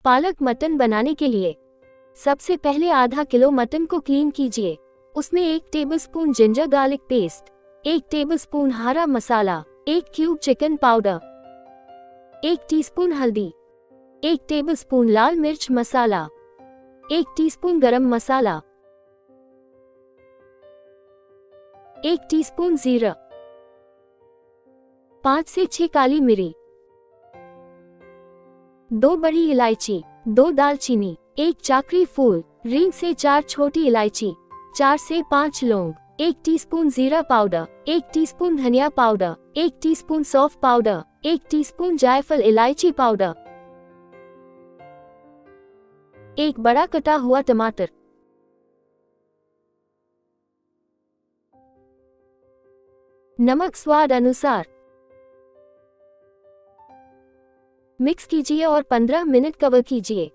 पालक मटन बनाने के लिए सबसे पहले आधा किलो मटन को क्लीन कीजिए। उसमें 1 tablespoon ginger garlic paste, 1 tablespoon हरा मसाला, 1 क्यूब चिकन पाउडर, 1 टीस्पून हल्दी, 1 टेबलस्पून लाल मिर्च मसाला, 1 टीस्पून गरम मसाला, 1 टीस्पून जीरा, 5 से 6 काली मिरी, 2 बड़ी इलायची, 2 दालचीनी, 1 चाकरी फूल, रिंग से 4 छोटी इलायची, 4 से 5 लौंग, 1 टीस्पून जीरा पाउडर, 1 टीस्पून धनिया पाउडर, 1 टीस्पून सौंफ पाउडर, 1 टीस्पून जायफल इलायची पाउडर, 1 बड़ा कटा हुआ टमाटर, नमक स्वाद अनुसार। मिक्स कीजिए और 15 मिनट कवर कीजिए।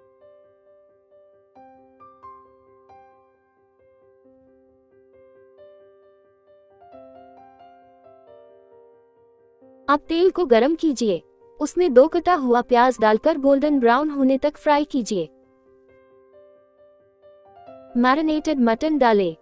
अब तेल को गरम कीजिए। उसमें 2 कटा हुआ प्याज डालकर गोल्डन ब्राउन होने तक फ्राई कीजिए। मैरिनेटेड मटन डालें।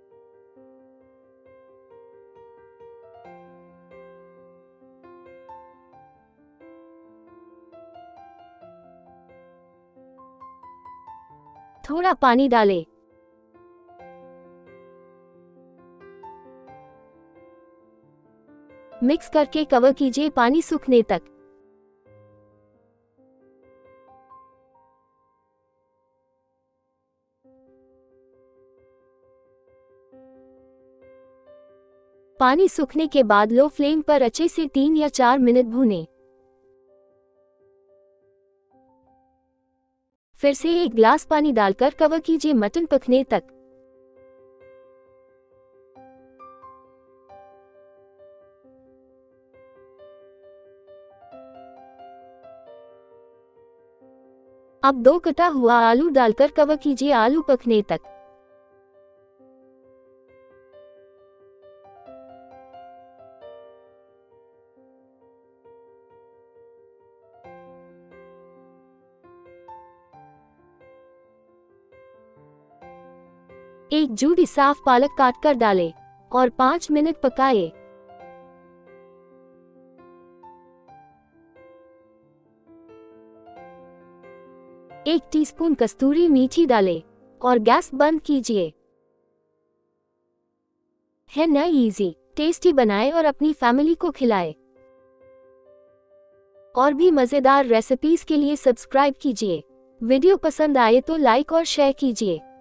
थोड़ा पानी डालें। मिक्स करके कवर कीजिए पानी सूखने तक। पानी सूखने के बाद लो फ्लेम पर अच्छे से 3 या 4 मिनट भूनें। फिर से 1 ग्लास पानी डालकर कवर कीजिए मटन पकने तक। अब 2 कटा हुआ आलू डालकर कवर कीजिए आलू पकने तक। एक जूड़ी साफ पालक काटकर डालें और 5 मिनट पकाएं। एक टीस्पून कस्तूरी मेथी डालें और गैस बंद कीजिए। है ना इजी, टेस्टी बनाएं और अपनी फैमिली को खिलाएं। और भी मजेदार रेसिपीज के लिए सब्सक्राइब कीजिए। वीडियो पसंद आए तो लाइक और शेयर कीजिए।